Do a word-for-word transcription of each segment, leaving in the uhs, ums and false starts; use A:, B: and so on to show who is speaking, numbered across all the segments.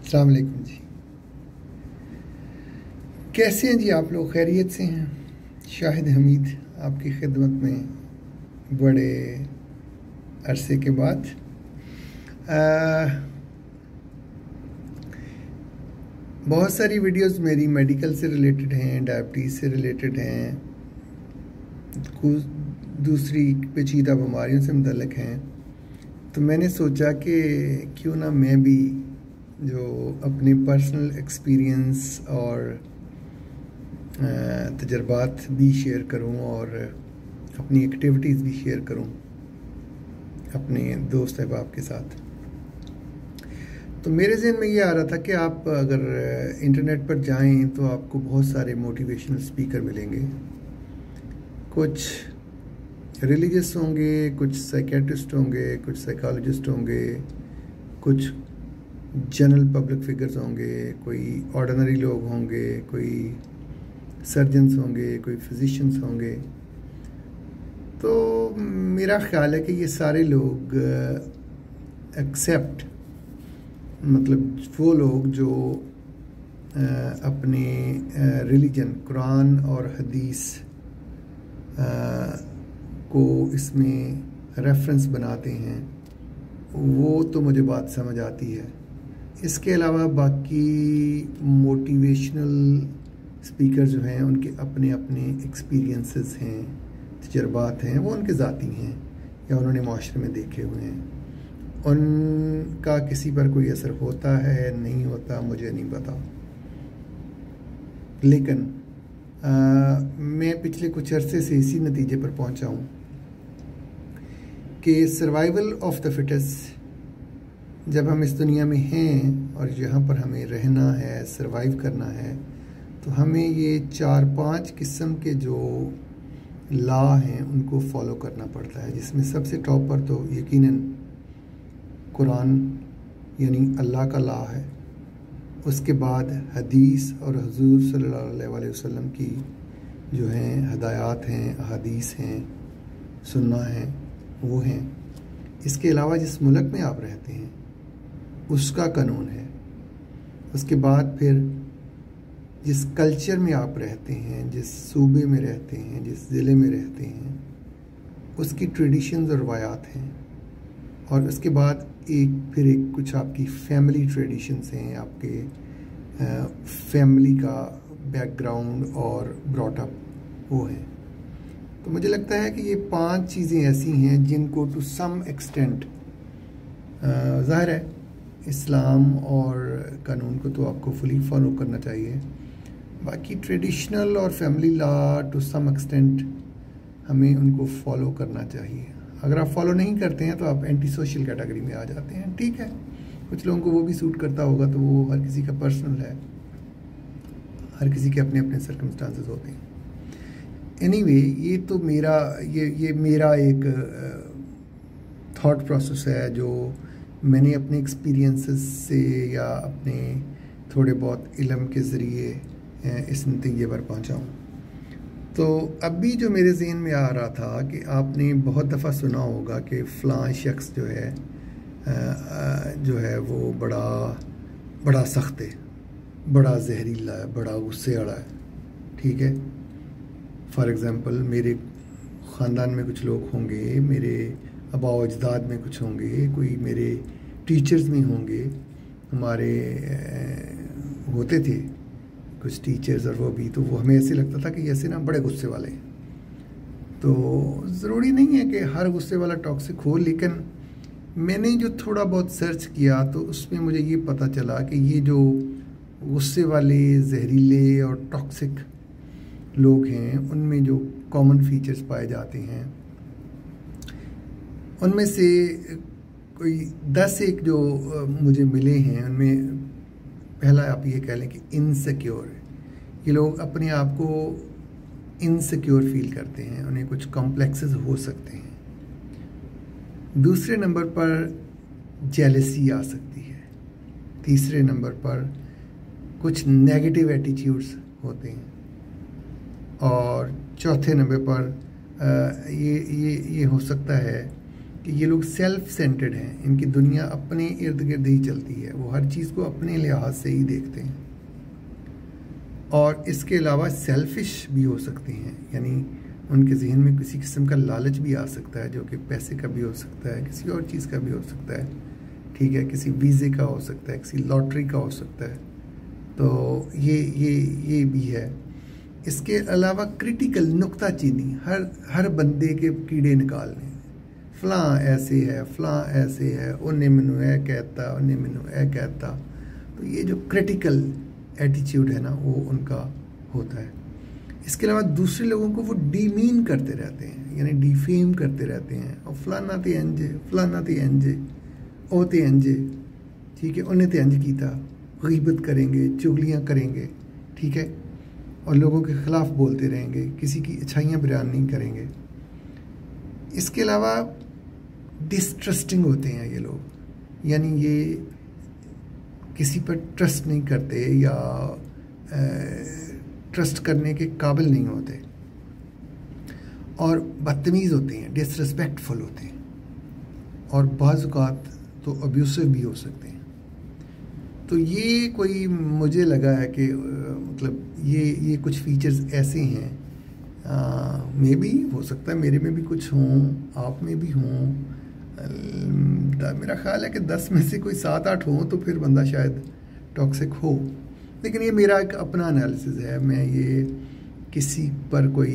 A: अस्सलाम वालेकुम जी। कैसे हैं जी आप लोग? खैरियत से हैं? शाहिद हमीद आपकी खिदमत में बड़े अरसे के बाद। आ, बहुत सारी वीडियोस मेरी मेडिकल से रिलेटेड हैं, डायबिटीज़ से रिलेटेड हैं, कुछ दूसरी पेचीदा बीमारियों से मुतल्लिक हैं। तो मैंने सोचा कि क्यों ना मैं भी जो अपने पर्सनल एक्सपीरियंस और तजर्बात भी शेयर करूं और अपनी एक्टिविटीज़ भी शेयर करूं अपने दोस्त अहबाब के साथ। तो मेरे ज़हन में ये आ रहा था कि आप अगर इंटरनेट पर जाएं तो आपको बहुत सारे मोटिवेशनल स्पीकर मिलेंगे। कुछ रिलीजियस होंगे, कुछ साइकेट्रिस्ट होंगे, कुछ साइकोलॉजिस्ट होंगे, कुछ जनरल पब्लिक फिगर्स होंगे, कोई ऑर्डिनरी लोग होंगे, कोई सर्जन्स होंगे, कोई फिजिशियंस होंगे। तो मेरा ख़्याल है कि ये सारे लोग एक्सेप्ट मतलब वो लोग जो आ, अपने रिलीजन कुरान और हदीस आ, को इसमें रेफरेंस बनाते हैं, वो तो मुझे बात समझ आती है। इसके अलावा बाकी मोटिवेशनल स्पीकर जो हैं उनके अपने अपने एक्सपीरियंसेस हैं, तजर्बात हैं, वो उनके ज़ाती हैं या उन्होंने माशरे में देखे हुए हैं। उनका किसी पर कोई असर होता है नहीं होता मुझे नहीं पता, लेकिन आ, मैं पिछले कुछ अरसे से इसी नतीजे पर पहुंचा हूं कि सर्वाइवल ऑफ द फिटेस्ट, जब हम इस दुनिया में हैं और यहाँ पर हमें रहना है, सर्वाइव करना है, तो हमें ये चार पांच किस्म के जो लॉ हैं उनको फॉलो करना पड़ता है, जिसमें सबसे टॉप पर तो यकीनन कुरान यानी अल्लाह का लॉ है। उसके बाद हदीस और हुजूर सल्लल्लाहु अलैहि वसल्लम की जो हैं हदायत हैं, अहादीस हैं, सुन्ना हैं, वो हैं। इसके अलावा जिस मुल्क में आप रहते हैं उसका कानून है। उसके बाद फिर जिस कल्चर में आप रहते हैं, जिस सूबे में रहते हैं, जिस ज़िले में रहते हैं, उसकी ट्रेडिशंस और रवायात हैं। और उसके बाद एक फिर एक कुछ आपकी फैमिली ट्रेडिशंस हैं, आपके फैमिली का बैकग्राउंड और ब्रॉटअप वो है। तो मुझे लगता है कि ये पांच चीज़ें ऐसी हैं जिनको टू सम एक्सटेंट, ज़ाहिर है इस्लाम और कानून को तो आपको फुली फॉलो करना चाहिए, बाकी ट्रेडिशनल और family law to some extent हमें उनको फॉलो करना चाहिए। अगर आप फॉलो नहीं करते हैं तो आप एंटी सोशल कैटेगरी में आ जाते हैं। ठीक है, कुछ लोगों को वो भी सूट करता होगा, तो वो हर किसी का पर्सनल है, हर किसी के अपने अपने सर्कमस्टांसेस होते हैं। एनीवे anyway, ये तो मेरा ये ये मेरा एक थॉट प्रोसेस है जो मैंने अपने एक्सपीरियंसेस से या अपने थोड़े बहुत इल्म के ज़रिए इस नतीजे पर पहुंचा हूँ। तो अभी जो मेरे ज़हन में आ रहा था कि आपने बहुत दफ़ा सुना होगा कि फ़लाँ शख्स जो है जो है वो बड़ा बड़ा सख्त है, बड़ा जहरीला है, बड़ा गुस्से वाला है। ठीक है, फॉर एग्ज़ाम्पल मेरे ख़ानदान में कुछ लोग होंगे, मेरे आबा व अजदाद में कुछ होंगे, कोई मेरे टीचर्स में होंगे, हमारे होते थे कुछ टीचर्स, और वो भी तो वो हमें ऐसे लगता था कि ऐसे ना बड़े गुस्से वाले हैं। तो ज़रूरी नहीं है कि हर गुस्से वाला टॉक्सिक हो, लेकिन मैंने जो थोड़ा बहुत सर्च किया तो उसमें मुझे ये पता चला कि ये जो गुस्से वाले, जहरीले और टॉक्सिक लोग हैं उनमें जो कॉमन फीचर्स पाए जाते हैं, उनमें से कोई दस एक जो मुझे मिले हैं, उनमें पहला आप ये कह लें कि इनसिक्योर है। ये लोग अपने आप को इनसिक्योर फील करते हैं, उन्हें कुछ कॉम्प्लेक्सेस हो सकते हैं। दूसरे नंबर पर जेलसी आ सकती है। तीसरे नंबर पर कुछ नेगेटिव एटीट्यूड्स होते हैं। और चौथे नंबर पर ये ये ये हो सकता है کہ یہ لوگ سیلف سینٹرڈ ہیں، ان کی دنیا اپنے ارد گرد ہی چلتی ہے، وہ ہر چیز کو اپنے لحاظ سے ہی دیکھتے ہیں، اور اس کے علاوہ سیلفش بھی ہو سکتے ہیں، یعنی ان کے ذہن میں کسی قسم کا لالچ بھی آ سکتا ہے، جو کہ پیسے کا بھی ہو سکتا ہے، کسی اور چیز کا بھی ہو سکتا ہے، ٹھیک ہے، کسی ویزے کا ہو سکتا ہے، کسی لاٹری کا ہو سکتا ہے، تو یہ یہ یہ بھی ہے۔ اس کے علاوہ کرٹیکل نکتہ چینی، ہر ہر بندے کے کیڑے نکالنے، فلاں ایسے ہے، فلاں ایسے ہے، انہیں منو اے کہتا، انہیں منو اے کہتا، تو یہ جو کرٹیکل ایٹیچیوڈ ہے نا وہ ان کا ہوتا ہے۔ اس کے علاوہ دوسرے لوگوں کو وہ ڈیمین کرتے رہتے ہیں، یعنی ڈیفیم کرتے رہتے ہیں، اور فلانا تے انجے، فلانا تے انجے، او تے انجے، ٹھیک ہے، انہیں تے انج کیتا، غیبت کریں گے، چغلیاں کریں گے، ٹھیک ہے، اور لوگوں کے خلاف بولتے رہیں گے، کسی کی اچھائیاں بیان نہیں کریں گے۔ اس کے علاوہ ڈسٹرسٹنگ ہوتے ہیں یہ لوگ، یعنی یہ کسی پر ٹرسٹ نہیں کرتے یا ٹرسٹ کرنے کے قابل نہیں ہوتے، اور بدتمیز ہوتے ہیں، ڈس ریسپیکٹفل ہوتے ہیں، اور بعض اوقات تو ابیوسو بھی ہو سکتے ہیں۔ تو یہ کوئی مجھے لگا ہے کہ مطلب یہ یہ کچھ فیچرز ایسے ہیں، مے بی ہو سکتا ہے میرے میں بھی کچھ ہوں، آپ میں بھی ہوں، میرا خیال ہے کہ دس میں سے کوئی سات آٹھ ہوں تو پھر بندہ شاید ٹاکسک ہو، لیکن یہ میرا ایک اپنا انالیسز ہے، میں یہ کسی پر کوئی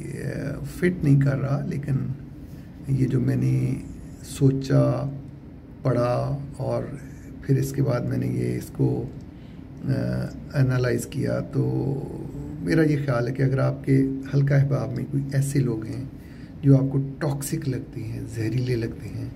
A: فٹ نہیں کر رہا، لیکن یہ جو میں نے سوچا، پڑھا، اور پھر اس کے بعد میں نے یہ اس کو انالائز کیا، تو میرا یہ خیال ہے کہ اگر آپ کے حلقہ احباب میں کوئی ایسے لوگ ہیں جو آپ کو ٹاکسک لگتے ہیں، زہریلے لگتے ہیں،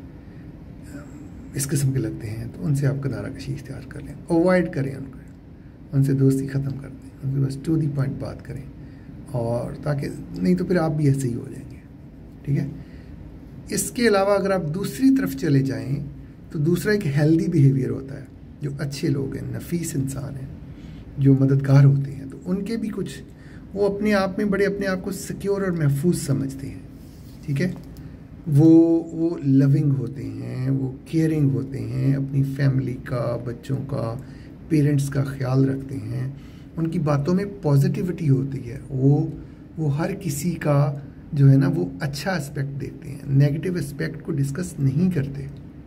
A: اس قسم کے لگتے ہیں، تو ان سے آپ کنارہ کشی اختیار کر لیں، اوائڈ کریں ان کو، ان سے دوستی ختم کر دیں، ان سے بس ٹو دی پوائنٹ بات کریں، اور تاکہ نہیں تو پھر آپ بھی ایسے ہی ہو جائیں گے، ٹھیک ہے۔ اس کے علاوہ اگر آپ دوسری طرف چلے جائیں تو دوسرا ایک ہیلدی بیہیویئر ہوتا ہے، جو اچھے لوگ ہیں، نفیس انسان ہیں، جو مددگار ہوتے ہیں، تو ان کے بھی کچھ، وہ اپنے آپ میں بڑے اپنے آپ کو سیکیور اور محفوظ سمجھتے ہیں، ٹھیک ہے، وہ وہ لونگ ہوتے ہیں، وہ کیئرنگ ہوتے ہیں، اپنی فیملی کا، بچوں کا، پیرنٹس کا خیال رکھتے ہیں، ان کی باتوں میں پازیٹیوٹی ہوتی ہے، وہ وہ ہر کسی کا جو ہے نا وہ اچھا اسپیکٹ دیکھتے ہیں، نیگیٹو اسپیکٹ کو ڈسکس نہیں کرتے،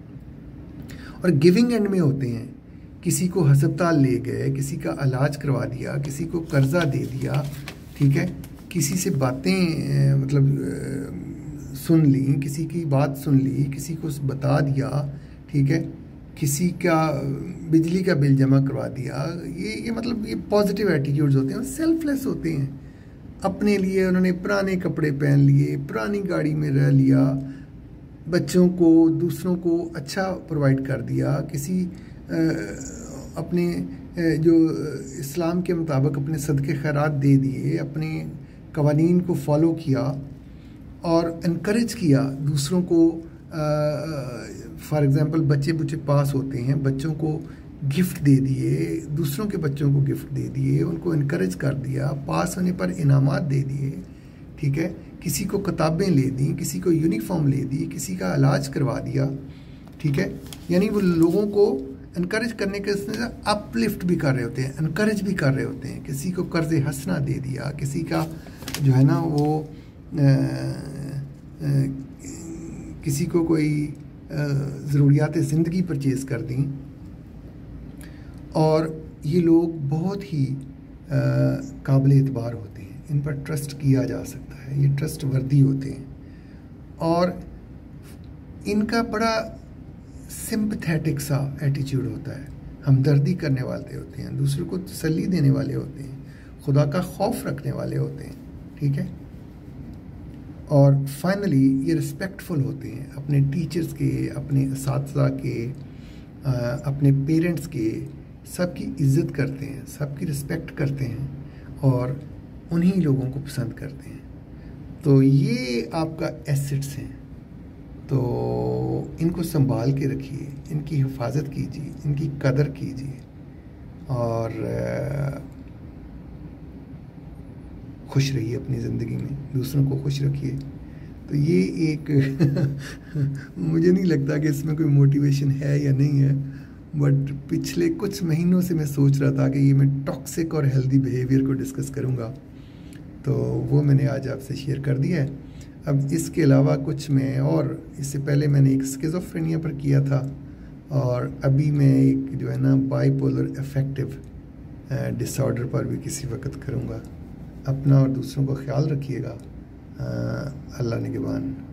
A: اور گیونگ اینڈ میں ہوتے ہیں، کسی کو ہسپتال لے گئے، کسی کا علاج کروا دیا، کسی کو قرضہ دے دیا، ٹھیک ہے، کسی سے باتیں مطلب سن لی، کسی کی بات سن لی، کسی کو بتا دیا، ٹھیک ہے، کسی کا بجلی کا بل جمع کروا دیا، یہ یہ مطلب یہ پازیٹیو ایٹیٹیوڈز ہوتے ہیں، سیلف لیس ہوتے ہیں، اپنے لیے انہوں نے پرانے کپڑے پہن لیے، پرانی گاڑی میں رہ لیا، بچوں کو، دوسروں کو اچھا پرووائڈ کر دیا، کسی اپنے جو اسلام کے مطابق اپنے صدقے خیرات دے دیے، اپنے قوانین کو فالو کیا، اور انکریج کیا دوسروں کو۔ فار ایگزامپل بچے بچے پاس ہوتے ہیں، بچوں کو گفٹ دے دیے، دوسروں کے بچوں کو گفٹ دے دیے، ان کو انکریج کر دیا، پاس ہونے پر انعامات دے دیے، ٹھیک ہے، کسی کو کتابیں لے دیں، کسی کو یونیفارم لے دی، کسی کا علاج کروا دیا، ٹھیک ہے، یعنی وہ لوگوں کو انکریج کرنے کے اپ لفٹ بھی کر رہے ہوتے ہیں، انکریج بھی کر رہے ہوتے ہیں، کسی کو قرض حسنہ دے دیا، کسی کا جو ہے نا وہ آ, آ, کسی کو کوئی ضروریات زندگی پرچیز کر دیں، اور یہ لوگ بہت ہی قابل اعتبار ہوتے ہیں، ان پر ٹرسٹ کیا جا سکتا ہے، یہ ٹرسٹ وردی ہوتے ہیں، اور ان کا بڑا سمپتھیٹک سا ایٹیچیوڈ ہوتا ہے، ہمدردی کرنے والے ہوتے ہیں، دوسروں کو تسلی دینے والے ہوتے ہیں، خدا کا خوف رکھنے والے ہوتے ہیں، ٹھیک ہے، اور فائنلی یہ رسپیکٹفل ہوتے ہیں، اپنے ٹیچرز کے، اپنے اساتذہ کے، اپنے پیرنٹس کے، سب کی عزت کرتے ہیں، سب کی رسپیکٹ کرتے ہیں، اور انہی لوگوں کو پسند کرتے ہیں۔ تو یہ آپ کا ایسٹس ہیں، تو ان کو سنبھال کے رکھیے، ان کی حفاظت کیجیے، ان کی قدر کیجیے، اور خوش رہیے اپنی زندگی میں، دوسروں کو خوش رکھیے تو یہ ایک مجھے نہیں لگتا کہ اس میں کوئی موٹیویشن ہے یا نہیں ہے، بٹ پچھلے کچھ مہینوں سے میں سوچ رہا تھا کہ یہ میں ٹاکسک اور ہیلدی بیہیویئر کو ڈسکس کروں گا، تو وہ میں نے آج آپ سے شیئر کر دیا ہے۔ اب اس کے علاوہ کچھ میں اور اس سے پہلے میں نے ایک اسکیزوفرینیا پر کیا تھا، اور ابھی میں ایک جو ہے نا bipolar affective disorder پر بھی کسی وقت کروں گا۔ اپنا اور دوسروں کو خیال رکھیے گا۔ اللہ نگہبان۔